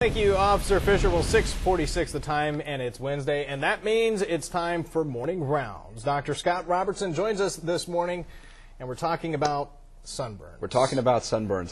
Thank you, Officer Fisher. Well, 6:46 the time, and it's Wednesday, and that means it's time for morning rounds. Dr. Scott Robertson joins us this morning, and we're talking about sunburns. We're talking about sunburns.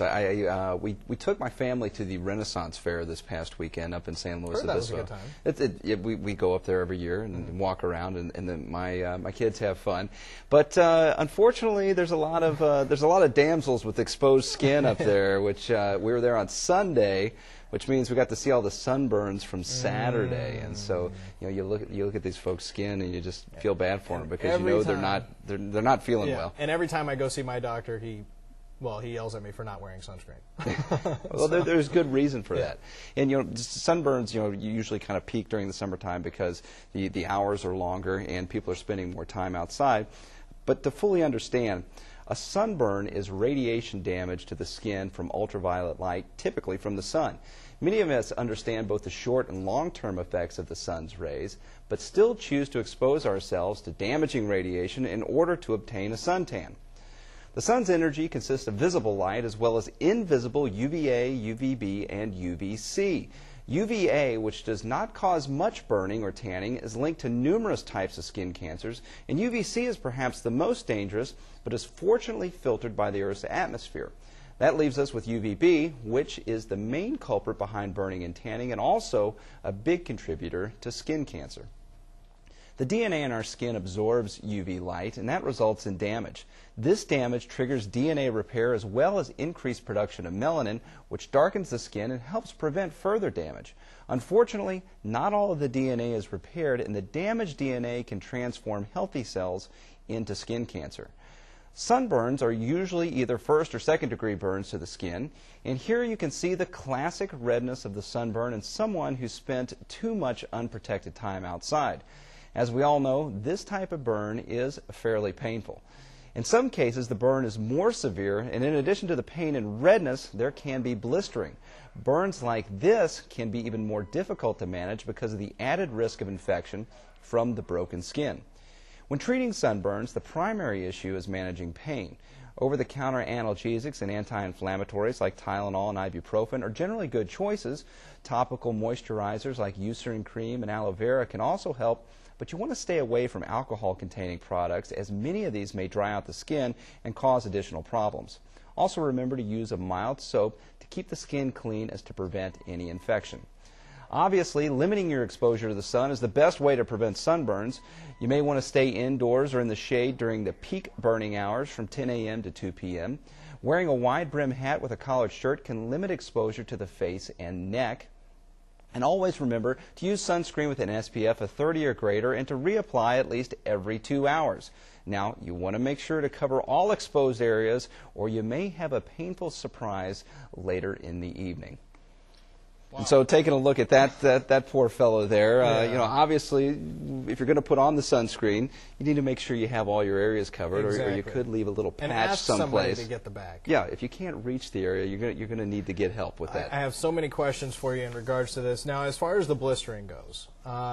We took my family to the Renaissance Fair this past weekend up in San Luis Obispo. That was a good time. We go up there every year and walk around, and then my kids have fun. But unfortunately, there's a lot of damsels with exposed skin up there. Which we were there on Sunday, which means we got to see all the sunburns from Saturday. And so you look at these folks' skin and you just feel bad for them because you know they're not feeling well. And every time I go see my doctor, he yells at me for not wearing sunscreen. Well, there's good reason for that. And sunburns, you usually kind of peak during the summertime because the hours are longer and people are spending more time outside. But to fully understand, a sunburn is radiation damage to the skin from ultraviolet light, typically from the sun. Many of us understand both the short and long-term effects of the sun's rays, but still choose to expose ourselves to damaging radiation in order to obtain a suntan. The sun's energy consists of visible light as well as invisible UVA, UVB, and UVC. UVA, which does not cause much burning or tanning, is linked to numerous types of skin cancers, and UVC is perhaps the most dangerous, but is fortunately filtered by the Earth's atmosphere. That leaves us with UVB, which is the main culprit behind burning and tanning, and also a big contributor to skin cancer. The DNA in our skin absorbs UV light, and that results in damage. This damage triggers DNA repair as well as increased production of melanin, which darkens the skin and helps prevent further damage. Unfortunately, not all of the DNA is repaired, and the damaged DNA can transform healthy cells into skin cancer. Sunburns are usually either first or second degree burns to the skin, and here you can see the classic redness of the sunburn in someone who spent too much unprotected time outside. As we all know, this type of burn is fairly painful. In some cases, the burn is more severe, and in addition to the pain and redness, there can be blistering. Burns like this can be even more difficult to manage because of the added risk of infection from the broken skin. When treating sunburns, the primary issue is managing pain. Over-the-counter analgesics and anti-inflammatories like Tylenol and ibuprofen are generally good choices. Topical moisturizers like Eucerin cream and aloe vera can also help, but you want to stay away from alcohol-containing products as many of these may dry out the skin and cause additional problems. Also remember to use a mild soap to keep the skin clean as to prevent any infection. Obviously, limiting your exposure to the sun is the best way to prevent sunburns. You may want to stay indoors or in the shade during the peak burning hours from 10 a.m. to 2 p.m. Wearing a wide brim hat with a collared shirt can limit exposure to the face and neck. And always remember to use sunscreen with an SPF of 30 or greater and to reapply at least every 2 hours. Now, you want to make sure to cover all exposed areas or you may have a painful surprise later in the evening. Wow. And so taking a look at that poor fellow there, obviously if you're going to put on the sunscreen, you need to make sure you have all your areas covered, or you could leave a little patch and ask someplace. Somebody to get the bag. Yeah, if you can't reach the area, you're going to need to get help with that. I have so many questions for you in regards to this. Now, as far as the blistering goes,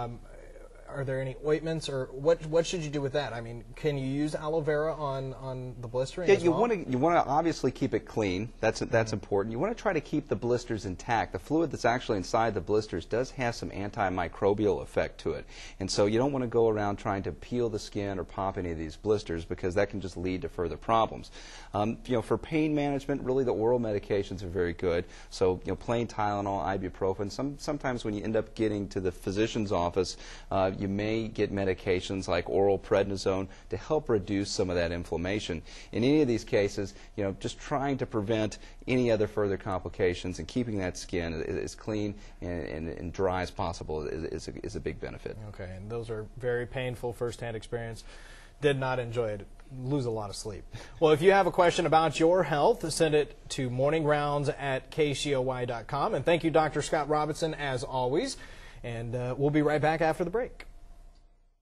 are there any ointments, or what should you do with that? I mean, can you use aloe vera on the blistering? Yeah, as you well? want to obviously keep it clean. That's important. You want to try to keep the blisters intact. The fluid that's actually inside the blisters does have some antimicrobial effect to it, and so you don't want to go around trying to peel the skin or pop any of these blisters because that can just lead to further problems. For pain management, really the oral medications are very good. So plain Tylenol, ibuprofen. Sometimes when you end up getting to the physician's office, you may get medications like oral prednisone to help reduce some of that inflammation. In any of these cases, just trying to prevent any other further complications and keeping that skin as clean and dry as possible is a big benefit. Okay, and those are very painful first-hand experience. Did not enjoy it. Lose a lot of sleep. Well, if you have a question about your health, send it to morningrounds@kcoy.com. And thank you, Dr. Scott Robertson, as always. And we'll be right back after the break.